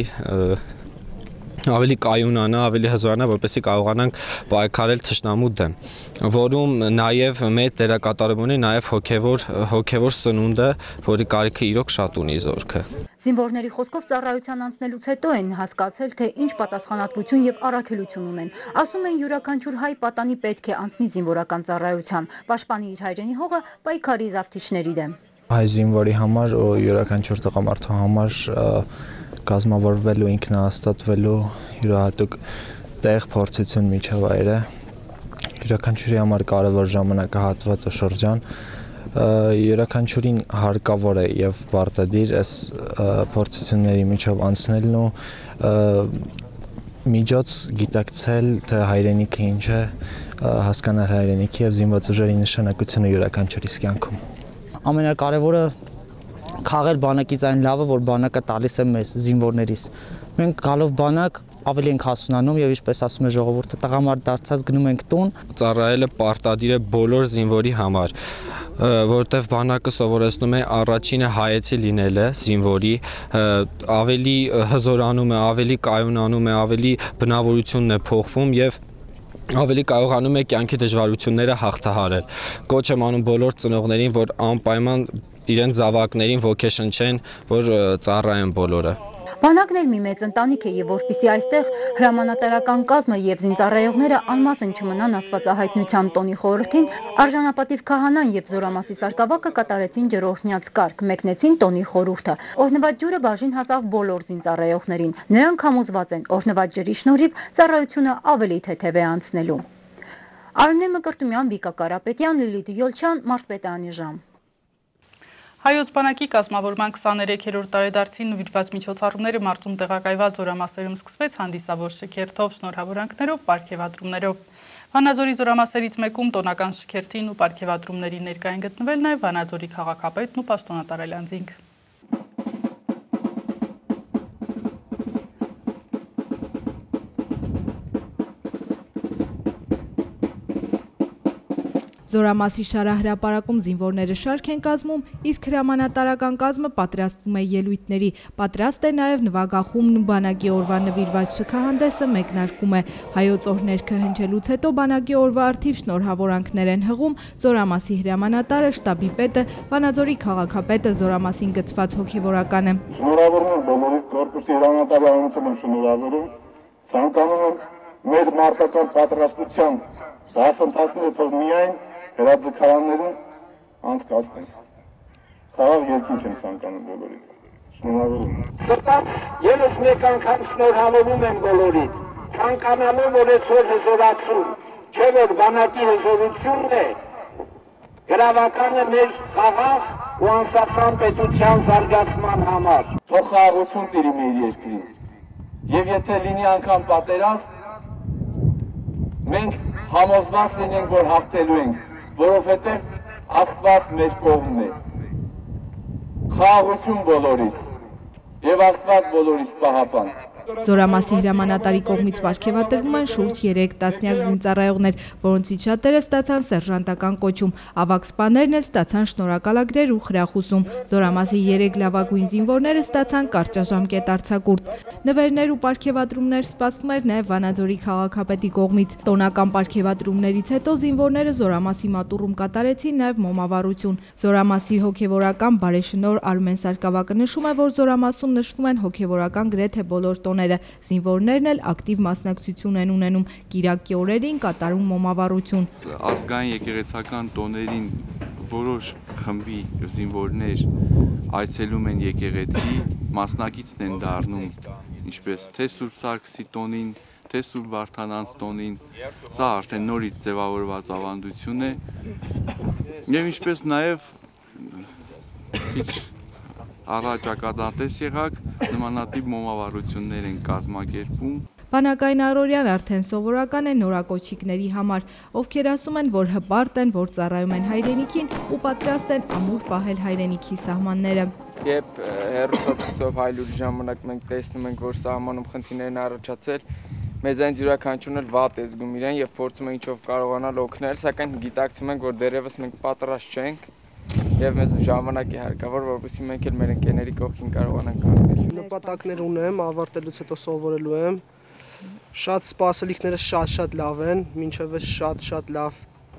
ավելի կայունանա, ավելի հզորանա, որպեսզի կարողանանք պայքարել թշնամու դեմ, որում նաև մեծ դերակատարում ունի նաև հոգևոր հոգևոր սնունդը, որի կարիքը իրոք շատ ունի զորքը։ Զինվորների խոսքով ծառայության անցնելուց հետո են հասկացել, թե ինչ պատասխանատվություն եւ առաքելություն ունեն։ Ասում են յուրաքանչյուր հայ պատանի պետք է անցնի զինվորական ծառայության, պաշտպանի իր հայրենի հողը պայքարի զավթիչների դեմ։ Հայ զինվորի համար ու յուրաքանչյուր տղամարդու համար կազմավորվելու, ինքնահաստատվելու յուրահատուկ տեղ, փորձություն, միջավայր է։ Յուրաքանչյուրի համար կարևոր ժամանակահատված ու շրջան, յուրաքանչյուրին հարկավոր է եւ պարտադիր այս փորձությունների միջով անցնելն ու միջոց գիտակցել, թե հայրենիքը ինչ է, հասկանալ հայրենիքի եւ զինված ուժերի նշանակությունը յուրաքանչյուրի կյանքում։ Ամենակարևորը քաղել բանակից այն լավը, որ բանակը տալիս է մեզ, զինվորներիս։ Մենք գալով բանակ ավելի ենք հասունանում եւ ինչպես ասում է ժողովուրդը, տղամարդ դարձած գնում ենք տուն։ Ծառայելը պարտադիր է բոլոր զինվորի համար, որտեղ բանակը սովորեցնում է առաջինը հայեցի լինելը զինվորի, ավելի հզորանում է, ավելի կայունանում է, ավելի բնավորությունն է փոխվում եւ ավելի կարողանում է կյանքի դժվարությունները հաղթահարել։ Կոչ եմ անում բոլոր ծնողներին, որ անպայման իրենց զավակներին ոգեշնչեն, որ ծառայեն բոլորը։ Բանակն էլ մի մեծ ընտանիք է եւ որպիսի այստեղ հրամանատարական կազմը եւ զինծառայողները անմասն չմնան աստվածահայտնության տոնի խորհրդին, արժանապատիվ քահանան եւ զորամասի սարկավակը կատարեցին ջրօրհնյաց կարգ, մեկնեցին տոնի խորհուրդը։ Օրհնված ջուրը բաժին հասավ բոլոր զինծառայողներին։ Նրանք համոզված են, օրհնված ջրի շնորհիվ ծառայությունը ավելի թեթև է անցնելու։ Արմեն Մկրտումյան, Վիկա Կարապետյան, Լիլիթ Յոլչյան, Մարզպետարանի ժամ։ Հայոց բանակի կազմավորման քսաներեքերորդ տարեդարձին նվիրված միջոցառումները մարզում տեղակայված զորամասերում սկսվեց հանդիսավոր շքերթով, շնորհավորանքներով, պարգևատրումներով։ Վանաձորի զորամասերից մեկում տոնական շքերթին ու պարգևատրումների ներկա են գտնվել նաև Վանաձորի քաղաքապետն ու պաշտոնատար Այլանդզինգ։ Զորամասի շարահրապարակում զինվորները շարք են կազմում, իսկ հրամանատարական կազմը պատրաստվում է ելույթների, պատրաստ է նաև նվագախումբն ու բանակի օրվա նվիրված շքահանդեսը մեկնարկում է։ Հայոց օրհներգը հնչելուց հետո բանակի օրվա առթիվ շնորհավորանքներ են հղում զորամասի հրամանատարը, շտաբի պետը, Վանաձորի քաղաքապետը, զորամասին գծված հոգևորականը։ Շնորհավորում եմ բոլորի կորպուսի հրամանատարମାନଙ୍କୁ եմ շնորհավորում, ցանկանում եմ մեր մարտական պատրաստության դասընթացները թող միայն հրաձգարաններում անցկացնենք։ Խաղաղ երկինք եմ ցանկանում բոլորիդ։ Շնորհավորում եմ։ Սրտաց ևս մեկ անգամ շնորհավորում եմ բոլորիդ, ցանկանալով որ այսօր հզորացում, չէ որ բանակի հզորությունն է, գրավականը մեր խաղաղ ու անսասան պետության զարգացման համար։ Թող խաղաղություն տիրի մեր երկրին։ Եվ եթե լինի անգամ պատերազմ, մենք համոզված լինենք, որ հաղթելու ենք, որովհետև Աստված մեր կողմն է։ Խաղաղություն բոլորիս եւ Աստված բոլորիս պահապան։ Զորամասի հրամանատարի կողմից պարգևատրվում են շուրջ երեք տասնյակ զինծառայողներ, որոնցից շատերը ստացան սերժանտական կոչում, ավագ սպաներն էլ ստացան շնորհակալագրեր ու խրախուսում։ Զորամասի երեք լավագույն զինվորները ստացան կարճաժամկետ արձակուրդ։ Նվերներ ու պարգևատրումներ սպասվում էր նաև Վանաձորի քաղաքապետի կողմից։ Տոնական պարգևատրումներից հետո զինվորները զորամասի մատուռում կատարեցին նաև մոմավառություն։ Զորամասի հոգևորական բարեշնորհ Արմեն Սարգսակյանը նշում է, որ զորամասում նշվում են հոգևորական գրեթե բոլոր տոները, զինվորներն էլ ակտիվ մասնակցություն են ունենում, կիրակի օրերին կատարում մոմավառություն։ Ազգային եկեղեցական տոներին որոշ խմբի զինվորներ այցելում են եկեղեցի, մասնակիցն են դառնում, ինչպես թե Սուրբ Սարգսի տոնին, թե Սուրբ Վարդանանց տոնին, սա արդեն նորից ձևավորված ավանդություն է, եւ ինչպես նաեւ քիչ առաջ ակադատես եղակ, նմանատիպ մոմավառություններ են կազմակերպում։ Բանակային առօրյան արդեն սովորական է նորակոչիկների համար, ովքեր ասում են, որ հպարտ են, որ ծառայում են հայրենիքին ու պատրաստ են ամուր պահել հայրենիքի սահմանները։ Երբ հեռուստացույցով հայլուրի ժամանակ մենք տեսնում ենք, որ սահմանում խնդիրներ են առաջացել, մեզանից յուրաքանչյուրն էլ վատ է զգում իրեն եւ փորձում է ինչով կարողանալ օգնել, սակայն գիտակցում ենք, որ դեռևս մենք պատրաստ չենք եւ մեզ ժամանակ է հարկավոր, որովհետեւ մենք էլ մեր ընկերների կողքին կարողանանք կանգնել։ Նպատակներ ունեմ, ավարտելուց հետո սովորելու եմ։ Շատ սպասելիքները շատ-շատ լավ են, մինչև այս շատ-շատ լավ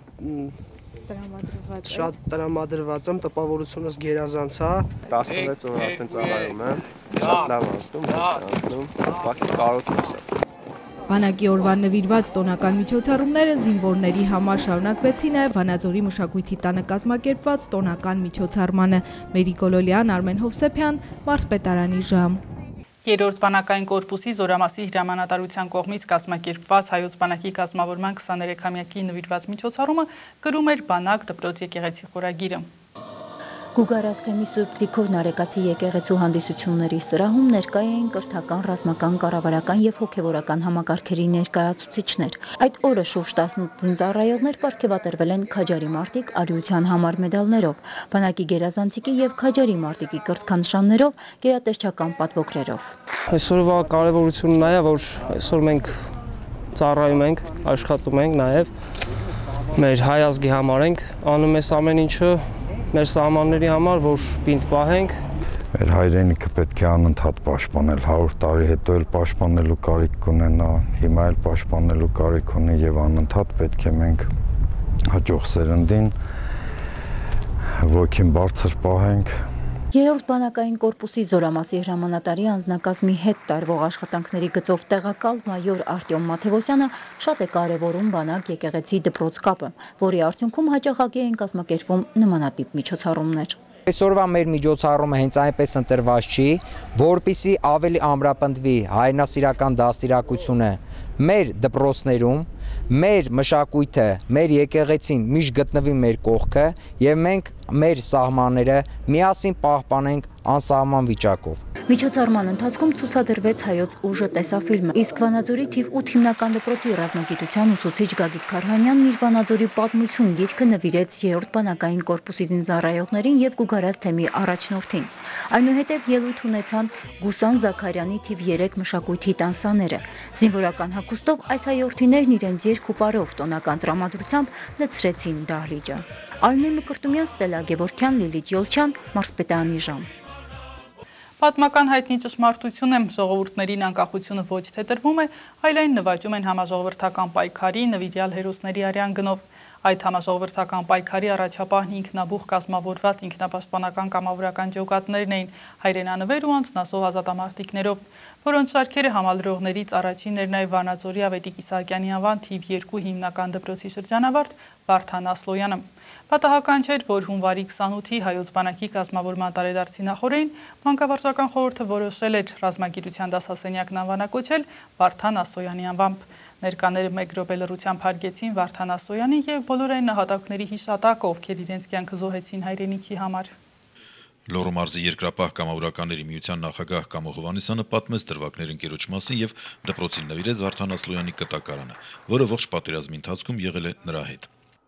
շատ տրամադրված եմ, տպավորությունս գերազանց է։ տասնվեց օր արդեն ծառայում եմ, շատ լավ անցնում, անցնում, բակի կարոտում եմ։ Բանակի օրվան նվիրված տոնական միջոցառումները զինվորների համար շարունակվեցին նաև Վանաձորի մշակույթի տանը կազմակերպված տոնական միջոցառմանը։ Մերի Գոլոլյան, Արմեն Հովսեփյան, Մարզպետարանի ժամ։ Երրորդ բանակային կորպուսի զորամասի հրամանատարության կողմից կազմակերպված հայոց բանակի կազմավորման քսաներեքամյակի նվիրված միջոցառումը կրում էր բանակ դպրոց եկեղեցի խորագիրը։ Գուգար Ասկեմի Սուրբ Լիքով Նարեկացի եկեղեցու հանդիսությունների սրահում ներկա էին կրթական, ռազմական, կառավարական եւ հոգեվորական համակարգերի ներկայացուցիչներ։ Այդ օրը շուրջ տասնութ զինծառայողներ պարգևատրվել են Քաջարի մարտիկ արիության համար մեդալներով, բանակի գերազանցիկի եւ Քաջարի մարտիկի կրթքանշաններով, գերատեսչական պատվոգրերով։ Այսօրվա կարևորությունն այն է, որ այսօր մենք ծառայում ենք, աշխատում ենք նաեւ մեր հայ ազգի համար ենք, անում ենք ամեն ինչը մեր սահմանների համար, որ պինդ պահենք։ Մեր հայրենիքը պետք է անընդհատ պաշտպանել, հարյուր տարի հետո էլ պաշտպանելու կարիք կունենա, հիմա էլ պաշտպանելու կարիք ունի եւ անընդհատ պետք է մենք հաջող սերնդին ոգին բարձր պահենք։ Երրորդ բանակային կորպուսի զորամասի հրամանատարի անձնակազմի հետ տարվող աշխատանքների գծով տեղակալ մայոր Արտյոմ Մաթևոսյանը շատ է կարևորում բանակ եկեղեցի դպրոց կապը, որի արդյունքում հաճախակի են կազմակերպվում նմանատիպ միջոցառումներ։ Այսօրվա մեր միջոցառումը հենց այնպես ընտրված չի, որպիսի ավելի ամրապնդվի հայրենասիրական դաստիարակությունը մեր դպրոցներում, մեր մշակույթը, մեր եկեղեցին միշտ գտնվի մեր կողքը եւ մենք մեր սահմանները, միասին պահպանենք անսահման վիճակով։ Միջոցառման ընթացքում ցուցադրվեց հայոց ուժը տեսաֆիլմը, իսկ Վանաձորի թիվ ութ հիմնական դպրոցի ռազմագիտության ուսուցիչ Գագիկ Քարհանյանն իր Վանաձորի պատմություն գիրքը նվիրեց երրորդ բանակային կորպուսի զինծառայողներին եւ Գուգարած թեմի առաջնորդին։ Այնուհետև ելույթ ունեցան Գուսան Զաքարյանի թիվ երեք մշակույթի տանսաները։ Զինվորական հագուստով այս հայորդիներն իրենց երգ ու պարով տոնական տրամադրությամբ լցրեցին դահլիճը։ Արմեն Մկրտումյան, Ստելա Գևորգյան, Լիլիթ Յոլչյան, Մարզպետանի ժամ։ Պատմական հայտնի ճշմարտություն է, ժողովուրդներին անկախությունը ոչ թե տրվում է, այլ այն նվաճում են համաժողովրդական պայքարի նվիրյալ հերոսների արյան գնով։ Այդ համաժողովրդական պայքարի առաջապահն ինքնաբուխ կազմավորված ինքնապաշտպանական կամավորական ջոկատներն էին, հայրենանվեր ու անձնասով ազատամարտիկներով, որոնց շարքերը համալրողներից առաջինն էր նաև Վանաձորի Ավետիք Իսահակյանի անվան թիվ երկու հիմնական դպրոցի շրջանավարտ Վարդան Ասլոյանը։ Պատահական չէր, որ հունվարի քսանութի հայոց բանակի կազմավորման տարեդարձի նախօրեին Մանկավարժական խորհուրդը որոշել էր ռազմագիտության դասասենյակն անվանակոչել Վարդան Ասլոյանի անվամբ։ Ներկաները մեկ րոպե լռությամբ հարգեցին Վարդան Ասլոյանի եւ բոլոր այն նահատակների հիշատակը, ովքեր իրենց կյանքը զոհեցին հայրենիքի համար։ Լոռու մարզի երկրապահ կամավորականների միության նախագահ Կամո Հովհաննիսյանը պատմեց դրվագներ ընկերոջ մասին եւ դպրոցին նվիրեց Վարդան Ասլոյանի կտակարանը, որը ողջ պատերազմի ընթացքում եղել է նրա հետ։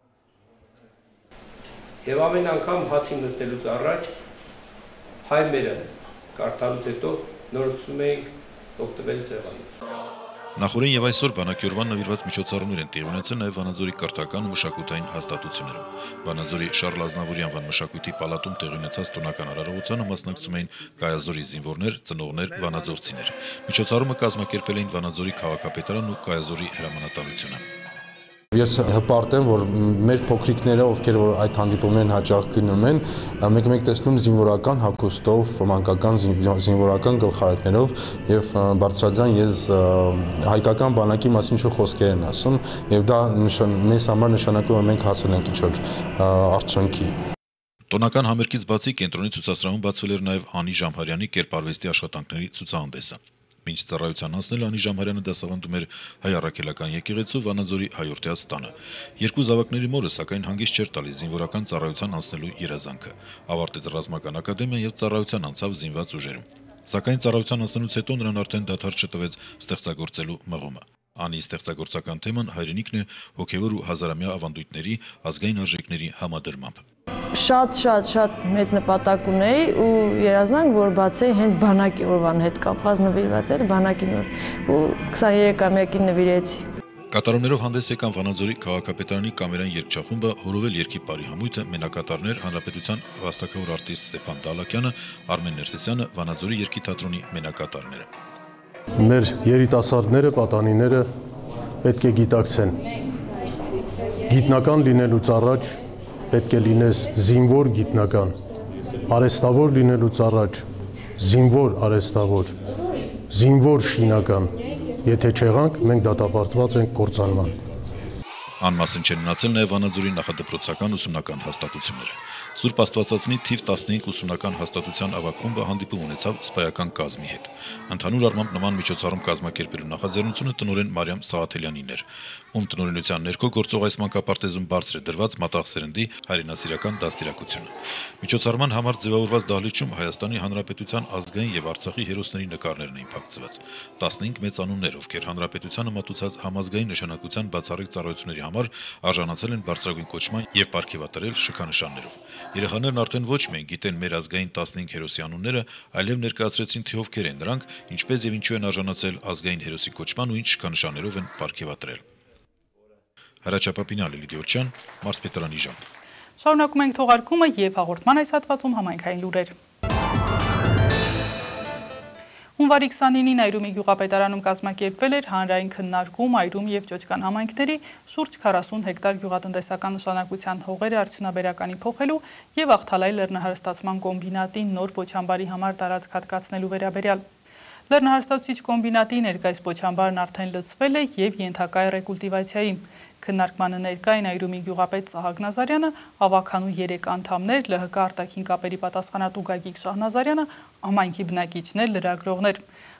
Եվ ամեն անգամ հացի նստելուց առաջ հայմերը կարդալուց հետո նորացում էինք օգտվել սեղանից։ Նախորդին եւ այսօր բանակի օրվան նվիրված միջոցառումներ են տեղի ունեցել նաեւ Վանաձորի կրթական ու մշակութային հաստատություններում։ Վանաձորի Շարլ Ազնավուրի անվան մշակույթի պալատում տեղի ունեցած տոնական արարողությանը մասնակցում էին Կայազորի զինվորներ, ծնողներ, վանաձորցիներ։ Միջոցառումը կազմակերպել էին Վանաձորի քաղաքապետարանն ու Կայազորի հրամանատարությունը։ Ես հպարտ եմ, որ մեր փոքրիկները, ովքեր որ այդ հանդիպումներն հաճախ գնում են, մեկ-մեկ տեսնում զինվորական հագուստով, մանկական զինվորական գլխարկներով եւ բարձրաձայն ես հայկական բանակի մասին ինչ-որ խոսքեր են ասում եւ դա մեզ համար նշանակում է մենք հասել ենք ինչ-որ արդյունքի։ Տոնական համերգից բացի կենտրոնի ցուցասրահում բացվել էր նաեւ Անի Ժամհարյանի կերպարվեստի աշխատանքների ցուցահանդեսը։ Մինչ ծառայության անցնել Անի Ժամհարյանը դասավանդում էր հայ առաքելական եկեղեցու Վանաձորի հայորդյաց տանը։ Երկու զավակների մորը սակայն հանգիստ չէր տալիս զինվորական ծառայության անցնելու երազանքը։ Ավարտեց ռազմական ակադեմիան եւ ծառայության անցավ զինված ուժերում։ Սակայն ծառայության անցնելուց հետո նրան արդեն դադար չտվեց ստեղծագործելու մղումը։ Անի ստեղծագործական թեման հայրենիքն է հոգևոր ու հազարամյա ավանդույթների, ազգային արժեքների համադրմամբ։ Շատ շատ շատ մեծ նպատակ ունեի ու երազանք, որ բացեի հենց բանակի օրվան հետ կապված նվիրված էր բանակին ու քսաներեքամյակին նվիրեցի։ Կատարումներով հանդես եկան Վանաձորի քաղաքապետարանի կամերային երգչախումբը, հորովել երկի բարի համույթը, մենակատարներ, հանրապետության վաստակավոր արտիստ Ստեփան Դալակյանը, Արմեն Ներսեսյանը, Վանաձորի երկի թատրոնի մենակատարները։ Մեր երիտասարդները, պատանիները պետք է գիտակցեն։ Գիտնական լինելուց առաջ պետք է լինես զինվոր գիտնական, արհեստավոր լինելուց առաջ զինվոր արհեստավոր, զինվոր շինական, եթե չեղանք, մենք դատապարտված ենք կործանման։ Անմասն չեն մնացել նաև Վանաձորի նախադպրոցական ուսումնական հաստատությունները։ Սուրբ Աստվածածնի թիվ տասնհինգ ուսումնական հաստատության ավագ հանդիպում ունեցավ սպայական կազմի հետ։ Ընդհանուր առմամբ նման միջոցառում կազմակերպելու նախաձեռնությունը տնօրեն Մարիամ Սաղաթելյանին էր, ում տնօրենության ներքո գործող այս մանկապարտեզում բարձր է դրված մատաղ սերնդի հայրենասիրական դաստիարակությունը։ Միջոցառման համար ձևավորված դահլիճում Հայաստանի Հանրապետության ազգային եւ Արցախի հերոսների նկարներն էին փակցված։ տասնհինգ մեծանուններ, ովքեր հանրապետությանը մատուցած համազգային նշանակության բացառիկ ծառայությունների համար արժանացել են բարձրագույն կոչման եւ ապարգևատրել շքանշաններով։ Երեխաներն արդեն ոչ միայն գիտեն մեր ազգային տասնհինգ հերոսի անունները, այլև ներկայացրեցին թե ովքեր են նրանք, ինչպես եւ ինչու են արժանացել ազգային հերոսի կոչման ու ինչ շքանշաններով են ապարգևատրել։ Հրաչյա Պապինյան, Լիլիթ Յոլչյան, Մարզպետարանի ժամ։ Շարունակում ենք թողարկումը եւ հաղորդման այս հատվածում համայնքային լուրեր։ Հունվարի քսանինին Այրումի գյուղապետարանում կազմակերպվել էր հանրային քննարկում Այրում եւ Ճոճկան համայնքների շուրջ քառասուն հեկտար գյուղատնտեսական նշանակության հողերը արդյունաբերականի փոխելու եւ Աղթալայի լեռնահարստացման կոմբինատի նոր պոչամբարի համար տարածք հատկացնելու վերաբերյալ։ Լեռնահարստացուցիչ կոմբինատի ներկայիս պոչամբարն արդեն լցվել է եւ ենթակա է ռեկուլտիվացիայի։ Քննարկմանը ներկա են Այրումի գյուղապետ Սահակ Նազարյանը, ավագանու երեք անդամներ, ԼՀԿ արտաքին կապերի պատասխանատու Գագիկ Շահնազարյանը, համայնքի բնակիչներ, լրագրողներ։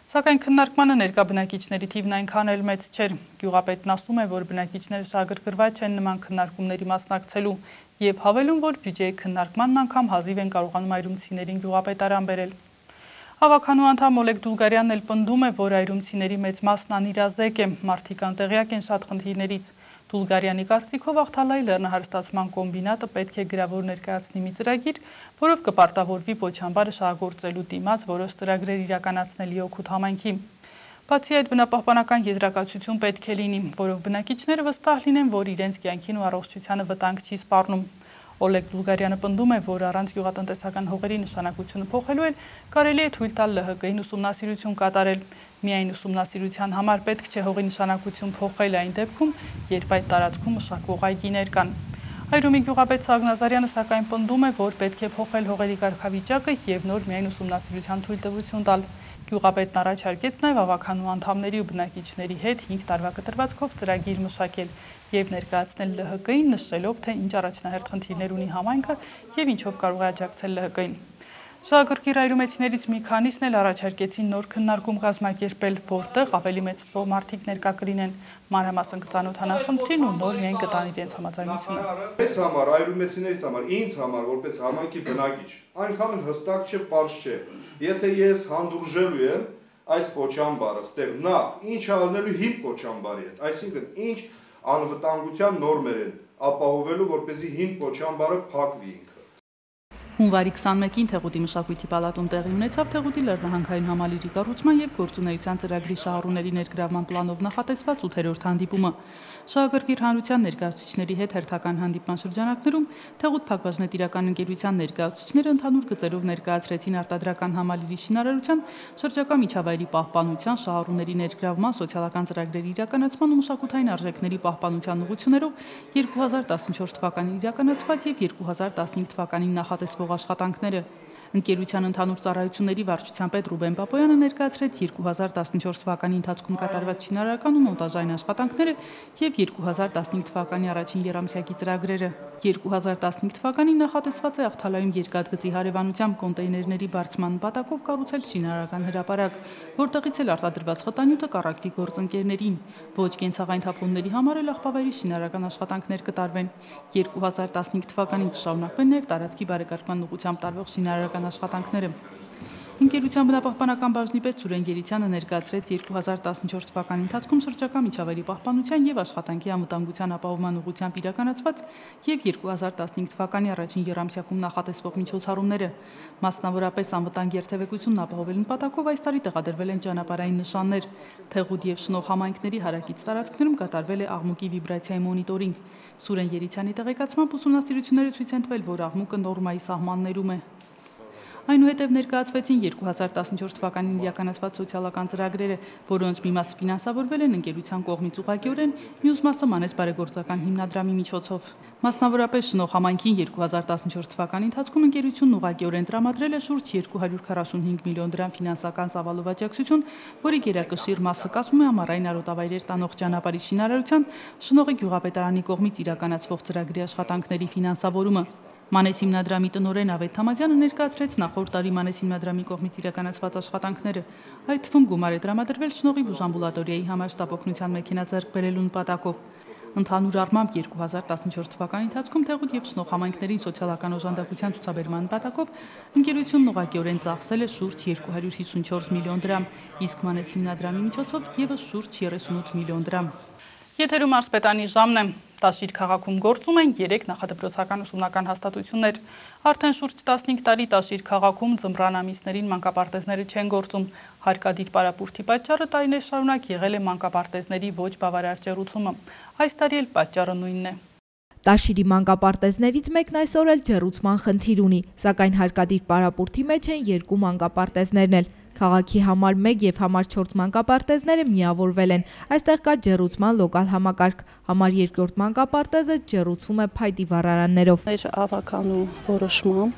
Սակայն քննարկմանը ներկա բնակիչների թիվն այնքան էլ մեծ չէր։ Գյուղապետն ասում է, որ բնակիչները շահագրգռված չեն նման քննարկումների մասնակցելու եւ հավելում, որ բյուջեի քննարկմանն անգամ հազիվ են կարողանում այրումցիներին գյուղապետարան բերել։ Հավաքանու անդամ Օլեգ Դուլգարյանն էլ պնդում է, որ այրումցիների մեծ մասն անիրազեկ է, մարդիկ անտեղյակ են շատ խնդիրներից։ Դուլգարյանի կարծիքով Աղթալայի լեռնահարստացման կոմբինատը պետք է գրավոր ներկայացնի մի ծրագիր, որով կպարտավորվի Պոչամբարը շահագործելու դիմաց որոշ ծրագրեր իրականացնելի օգուտ համայնքի։ Բացի այդ, բնապահպանական եզրակացություն պետք է լինի, որով բնակիչները վստահ լինեն, որ իրենց կյանքին ու առողջությանը վտանգ չի սպառնում։ Օլեգ Դուլգարյանը պնդում է, որ առանց գյուղատնտեսական հողերի նշանակությունը փոխելու էլ կարելի է թույլ տալ ԼՀԿ-ին ուսումնասիրություն կատարել։ Միայն ուսումնասիրության համար պետք չէ հողի նշանակություն փոխել այն դեպքում, երբ այդ տարածքում մշակվող այգիներ կան։ Այրումի գյուղապետ Սաղ Նազարյանը սակայն պնդում է, որ պետք է փոխել հողերի կարգավիճակը եւ նոր միայն ուսումնասիրության թույլտվություն տալ։ Գյուղապետն առաջարկեց նաև հավաքանու անդամների ու բնակիչների հետ հինգ տարվա կտրվածքով ծրագիր մշակել եւ ներկայացնել ԼՀԿ-ին, նշելով, թե ինչ առաջնահերթ խնդիրներ ունի համայնքը եւ ինչով կարող է աջակցել ԼՀԿ-ին։ Շահագրգիռ այրումեցիներից մի քանիսն էլ առաջարկեցին նոր քննարկում կազմակերպել, որտեղ ավելի մեծ թվով մարդիկ ներկա կլինեն, մանրամասն կծանոթանան խնդրին ու նոր միայն կտան իրենց համաձայնությունը։ Մեզ համար, այրումեցիներից համար, ինձ համար, որպես համայնքի բնակիչ, այնքան հստակ չէ, պարզ չէ։ Եթե ես հանդուրժելու եմ այս Պոչամբարը, ստեղ նախ ինչ անելու հին Պոչամբարի հետ, այսինքն ինչ անվտանգության նորմեր են ապահովելու, որպեսզի հին Պոչամբարը փակվի ինքը։ Հունվարի քսանմեկին Թեղուտի մշակույթի պալատում տեղի ունեցավ Թեղուտի լեռնահանքային համալիրի կառուցման եւ գործունեության ծրագրի շահառուների ներգրավման պլանով նախատեսված ութերորդ հանդիպումը։ Շահագրգիռ հանրության ներկայացուցիչների հետ հերթական հանդիպման շրջանակներում Թեղուտ փակbaşնետիրական ընկերության ներկայացուցիչները ընդհանուր գծերով ներկայացրեցին արտադրական համալիրի շինարարության, շրջակա միջավայրի պահպանության, շահառուների ներգրավման, սոցիալական ծրագրերի իրականացման ու մշակութային արժեքների պահպանության ուղղություններով երկու հազար տասնչորս թվականին իրականացված եւ երկու հազար տասնհինգ թվականին նախատեսվող աշխատանքները։ Ընկերության ընդհանուր ծառայությունների վարչության պետ Ռուբեն Պապոյանը ներկայացրեց երկու հազար տասնչորս թվականի ընթացքում կատարված շինարարական ու մոնտաժային աշխատանքները եւ երկու հազար տասնհինգ թվականի առաջին եռամսյակի ծրագրերը։ երկու հազար տասնհինգ թվականին նախատեսված է Աղթալայում երկաթգծի հարևանությամբ կոնտեյներների բարձման նպատակով կառուցել շինարարական հրապարակ, որտեղից էլ արտադրված խտանյութը կառաքվի գործընկերներին։ Ոչ կենցաղային թափոնների համար էլ աղբավայրի շինարարական աշխատանքներ կտարվեն։ երկու հազար տասնհինգ թվականին կշարունակվեն նաև տարածքի բարեկարգման ուղղությամբ տարվող շինարարական աշխատանքները։ Ընկերության բնապահպանական բաժնի պետ Սուրեն Գերիցյանը ներկայացրեց երկու հազար տասնչորս թվականի ընթացքում շրջակա միջավայրի պահպանության եւ աշխատանքի անվտանգության ապահովման ուղղությամբ իրականացված եւ երկու հազար տասնհինգ թվականի առաջին եռամսյակում նախատեսվող միջոցառումները։ Մասնավորապես անվտանգ երթևեկությունն ապահովել նպատակով այս տարի տեղադրվել են ճանապարհային նշաններ։ Թեղուտ եւ Շնող համայնքների հարակից տարածքներում կատարվել է աղմուկի վիբրացիայի մոնիտորինգ։ Սուրեն Գերիցյանի տեղեկացմամբ ուսումնասիրությունները ցույց են տվել, որ աղմուկը նորմայի սահմաններում է։ Այնուհետև ներկայացվեցին երկու հազար տասնչորս թվականին իրականացված սոցիալական ծրագրերը, որոնց մի մասը ֆինանսավորվել են ընկերության կողմից ուղղակիորեն, մյուս մասը մանես բարեգործական հիմնադրամի միջոցով։ Մասնավորապես Շնող համայնքին երկու հազար տասնչորս թվականի ընթացքում ընկերությունն ուղղակիորեն տրամադրել է շուրջ երկու հարյուր քառասունհինգ միլիոն դրամ ֆինանսական ծավալով աջակցություն, որի գերակշիռ մասը կազմում է ամառային արոտավայրեր տանող ճանապարհի շինարարության, Շնողի գյուղապետարանի կողմից իրականացվող ծրագրի աշխատանքների ֆինանսավորումը։ Մանես հիմնադրամի տնօրեն Ավետ Թամազյանը ներկայացրեց նախորդ տարի Մանես հիմնադրամի կողմից իրականացված աշխատանքները, այդ թվում գումար է տրամադրվել Շնողի բուժամբուլատորիայի համար շտապօգնության մեքենա ձեռք բերելու նպատակով։ Ընդհանուր առմամբ երկու հազար տասնչորս թվականի ընթացքում Թեղուտ եւ Շնող համայնքներին սոցիալական օժանդակության ցուցաբերման նպատակով ընկերությունն ուղղակիորեն ծախսել է շուրջ երկու հարյուր հիսունչորս միլիոն դրամ, իսկ Մանես հիմնադրամի միջոցով եւս շուրջ երեսունութ միլիոն դրամ։ Եթերում Մարսպետանի ժամն է։ Տաշիր քաղաքում գործում են երեք նախադպրոցական ուսումնական հաստատություններ։ Արդեն շուրջ տասնհինգ տարի Տաշիր քաղաքում ձմռան ամիսներին մանկապարտեզները չեն գործում։ Հարկադիր պարապուրդի պատճառը տարիներ շարունակ եղել է մանկապարտեզների ոչ բավարար ջեռուցումը։ Այս տարի էլ պատճառը նույնն է։ Տաշիրի մանկապարտեզներից մեկն այսօր էլ ջեռուցման խնդիր ունի, սակայն հարկադիր պարապուրդի մեջ են երկու մանկապարտեզներն էլ։ Քաղաքի համար մեկ եւ համար չորս մանկապարտեզները միավորվել են։ Այստեղ կա ջեռուցման լոկալ համակարգ։ Համար երկրորդ մանկապարտեզը ջեռուցվում է փայտի վառարաններով։ Մեր ավականու որոշմամբ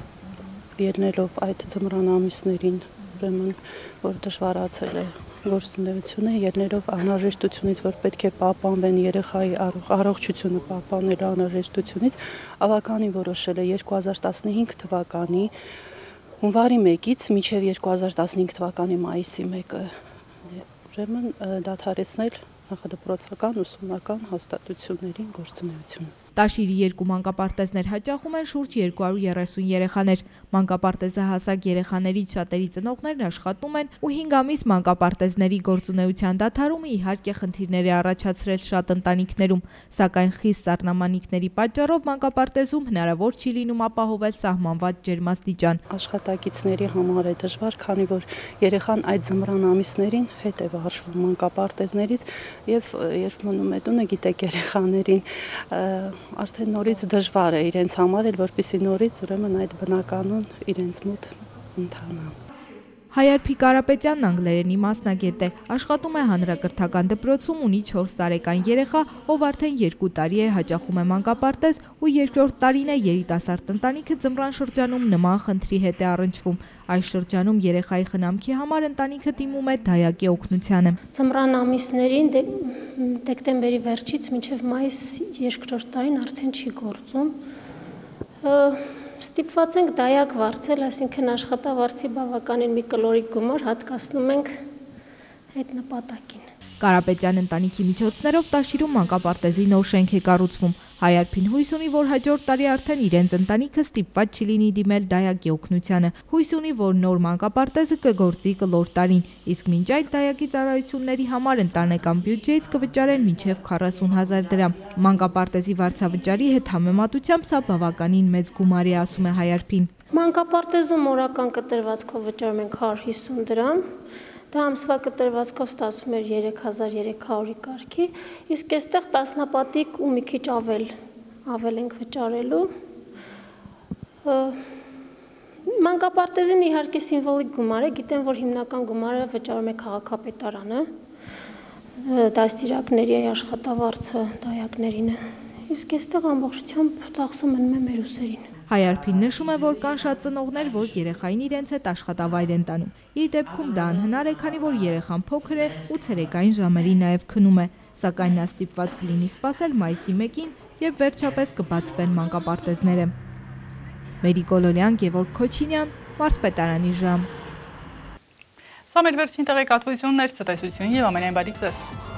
ելնելով այդ ձմռան ամիսներին, ուրեմն որ դժվարացել է գործունեությունը, ելնելով անհրաժեշտությունից, որ պետք է պահպանվեն երեխայի առողջությունը պահպանելու անհրաժեշտությունից, ավականին որոշել է երկու հազար տասնհինգ թվականի հունվարի մեկից մինչև երկու հազար տասնհինգ թվականի մայիսի մեկը ուրեմն դադարեցնել նախադպրոցական ուսումնական հաստատություններին գործունեությունը։ Տաշիրի երկու մանկապարտեզներ հաճախում են շուրջ երկու հարյուր երեսուն երեխաներ։ Մանկապարտեզահասակ երեխաներից շատերի ծնողներն աշխատում են ու հինգ ամիս մանկապարտեզների գործունեության դադարումը իհարկե խնդիրներ է առաջացրել շատ ընտանիքներում, սակայն խիստ սառնամանիքների պատճառով մանկապարտեզում հնարավոր չի լինում ապահովել սահմանված ջերմաստիճան։ Աշխատակիցների համար է դժվար, քանի որ երեխան այդ ձմռան ամիսներին հետ է վարժվում մանկապարտեզներից եւ երբ մնում է տունը, գիտեք, երեխաներին արդեն նորից դժվար է իրենց համար էլ, որպեսզի նորից ուրեմն այդ բնականon իրենց մոտ ընթանա։ Հայարփի Կարապետյանն անգլերենի մասնագետ է, աշխատում է հանրակրթական դպրոցում, ունի չորս տարեկան երեխա, ով արդեն երկու տարի է հաճախում է մանկապարտեզ ու երկրորդ տարին է երիտասարդ ընտանիքը ձմռան շրջանում նման խնդրի հետ է առնչվում։ Այս շրջանում երեխայի խնամքի համար ընտանիքը դիմում է դայակի օգնությանը։ Ձմռան ամիսներին դեկտեմբերի վերջից մինչև մայիս երկրորդ տարին արդեն չի գործում։ Ստիպված ենք դայակ վարձել, այսինքն աշխատավարձի բավականին մի կլորիկ գումար հատկացնում ենք այդ նպատակին։ Կարապետյան ընտանիքի միջոցներով Տաշիրում մանկապարտեզի նոր շենք է կառուցվում։ Հայարփին հույս ունի, որ հաջորդ տարի արդեն իրենց ընտանիքը ստիպված չի լինի դիմել դայակի օգնությանը։ Հույս ունի, որ նոր մանկապարտեզը կգործի կլոր տարին, իսկ մինչ այդ դայակի ծառայությունների համար ընտանեկան բյուջեից կվճարեն մինչև քառասուն հազար դրամ։ Մանկապարտեզի վարձավճարի հետ համեմատությամբ սա բավականին մեծ գումար է, ասում է Հայարփին։ Մանկապարտեզում օրական կտրվածքով վճարում ենք հարյուր հիսուն դրամ։ Դա ամսվա կտրվածքով ստացվում էր երեք հազար երեք հարյուրի կարգի, իսկ այստեղ տասնապատիկ ու մի քիչ ավել, ավել ենք վճարելու։ Մանկապարտեզին իհարկե սիմվոլիկ գումար է, գիտեմ, որ հիմնական գումարը վճարում է քաղաքապետարանը, դաստիարակների աշխատավարձը դայակներին է, իսկ այստեղ ամբողջությամբ ծախսը մնում է մեր ուսերին։ Հայարփին նշում է, որ կան շատ ծնողներ, որ երեխային իրենց հետ աշխատավայր են տանում։ Իր դեպքում դա անհնար է, քանի որ երեխան փոքր է ու ցերեկային ժամերին նաև քնում է, սակայն նա ստիպված կլինի սպասել մայիսի մեկին, երբ վերջապես կբացվեն մանկապարտեզները։ Մերի Կոլորյան, Գևորգ Քոչինյան, Մարզպետարանի ժամ։ Սա մեր վերջին տեղեկատվությունն էր, ցտեսություն եւ ամենայն բարիք ձեզ։